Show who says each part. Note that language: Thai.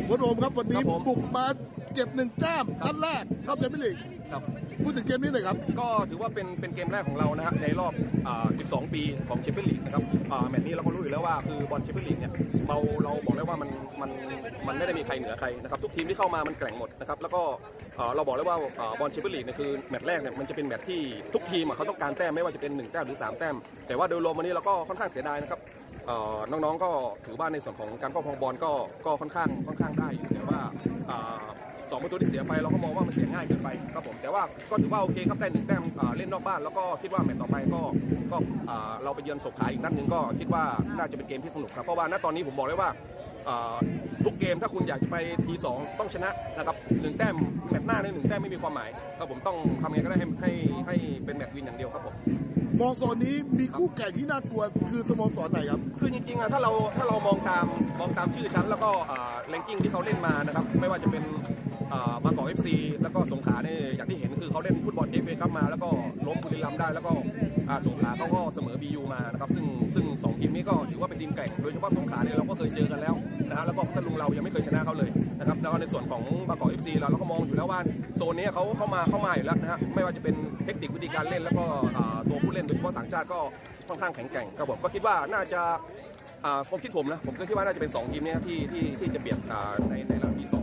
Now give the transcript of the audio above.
Speaker 1: โค้ชโอมครับวันนี้บุกมาเก็บ1 แต้มนัดแรกรอบแชมเปี้ยนลีกพูดถึงเกมนี้หน่อยครับ
Speaker 2: ก็ถือว่าเป็นเกมแรกของเรานะฮะในรอบ12 ปีของแชมเปี้ยนลีกนะครับแมตช์นี้เราก็รู้อยู่แล้วว่าคือบอลแชมเปี้ยนลีกเนี่ยเราบอกแล้วว่ามันไม่ได้มีใครเหนือใครนะครับทุกทีมที่เข้ามามันแกร่งหมดนะครับแล้วก็เราบอกแล้วว่าบอลแชมเปี้ยนลีกเนี่ยคือแมตช์แรกเนี่ยมันจะเป็นแมตช์ที่ทุกทีมเขาต้องการแต้มไม่ว่าจะเป็น1 แต้มหรือ3 แต้มแต่ว่าโดยรวมวันนี้เราก็ค่อนข้างเสียดายนะครับน้องๆก็ถือว่าในส่วนของการครอบครองบอลก็ค่อนข้างได้อยู่แต่ว่า2 ประตูที่เสียไปเราก็มองว่ามันเสียง่ายเกินไปครับผมแต่ว่าก็ถือว่าโอเคครับได้1 แต้มเล่นนอกบ้านแล้วก็คิดว่าแมตช์ต่อไปก็เราไปเยือนสงขลาอีกนัดหนึ่งก็คิดว่าน่าจะเป็นเกมที่สนุกครับเพราะว่าณตอนนี้ผมบอกเลยว่าทุกเกมถ้าคุณอยากจะไปที2ต้องชนะนะครับ1 แต้มแมตช์หน้าใน1 แต้มไม่มีความหมายครับผมต้องทำไงก็ได้ให้เป็นแมตช์วินอย่างเดียวครับผม
Speaker 1: มองโซนนี้มีคู่แข่งที่น่ากลัวคือสโมสรไหนครับ
Speaker 2: คือจริงๆถ้าเรามองตามชื่อชั้นแล้วก็แรงกิ้งที่เขาเล่นมานะครับไม่ว่าจะเป็นบางกอก FC แล้วก็สงขลาเนี่ยอย่างที่เห็นคือเขาเล่นฟุตบอลFAคัพมาแล้วก็ล้มบุรีรัมย์ได้แล้วก็สงขลาเขาก็เสมอ BU มานะครับซึ่ง2 ทีมนี้ก็ถือว่าเป็นทีมแกร่งโดยเฉพาะสงขลาเนี่ยเราก็เคยเจอกันแล้วนะฮะแล้วก็พัทลุงเรายังไม่เคยชนะเขาเลยนะครับแล้วในส่วนของบางกอก FC เราก็มองอยู่แล้วว่าโซนนี้เขาเข้ามาอยู่แล้วนะฮะไม่ว่าจะเป็นเทคนิควิธีการเล่นแล้วก็ตัวผู้เล่นโดยเฉพาะต่างชาติก็ค่อนข้างแข็งแกร่งครับผมก็คิดว่าน่าจะความคิดผมนะผมก็คิดว่าน่าจะเป็น2 ทีมนี้ที่จะเบียดในรอบที่ 2